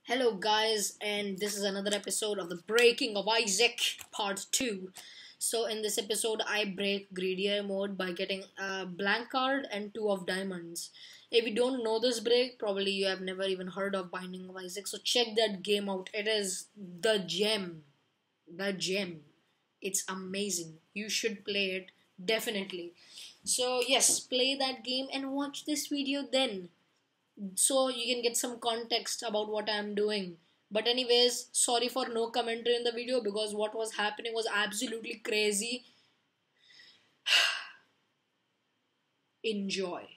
Hello, guys, and this is another episode of the Breaking of Isaac Part 2. So, in this episode, I break Greedier mode by getting a blank card and 2 of diamonds. If you don't know this break, probably you have never even heard of Binding of Isaac, so check that game out. It is the gem. The gem. It's amazing. You should play it, definitely. So, yes, play that game and watch this video then so you can get some context about what I'm doing. But anyways, sorry for no commentary in the video because what was happening was absolutely crazy. Enjoy.